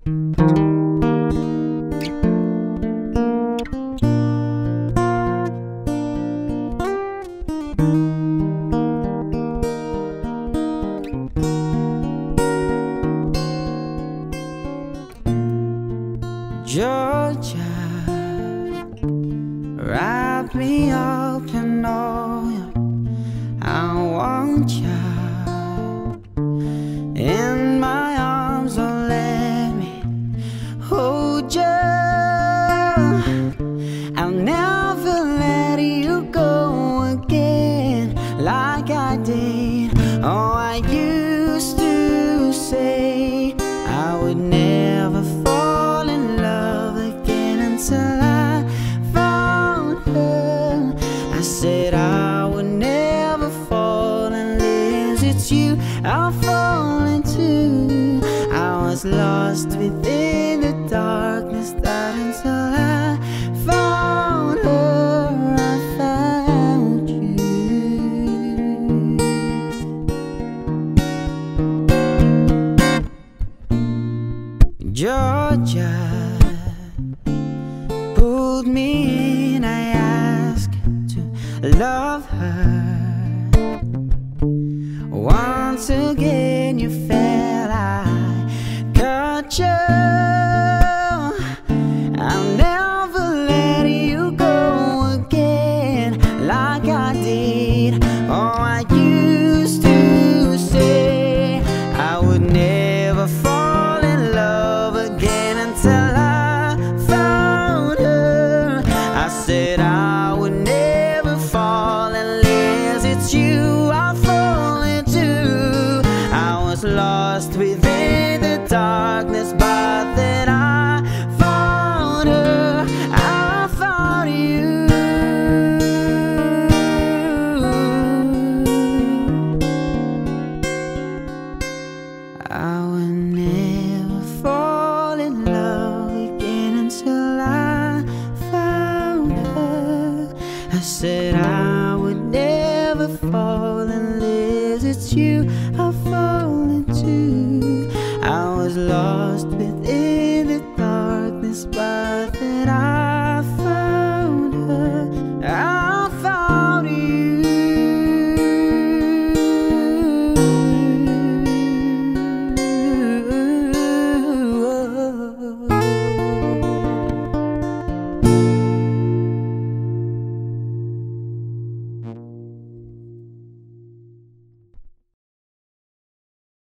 Georgia, wrap me up in oil. I want you in my arms, oh let me hold you. I'll never let you go again like I did. Oh, I used to say I would never fall in love again until I found her. I said I would never fall unless it's you I'll fall into. I was lost within the darkness, that until I found her, I found you. Georgia pulled me in, I asked to love her. Once again you felt I got you. I'll never let you go again like I did. Oh, I used to say I would never fall in love again until I found her. I said I would never fall unless it's you I'll fall into. I was lost within the darkness, but then I found her, I found you. I would never fall in love again until I found her. I said I would never fall unless it's you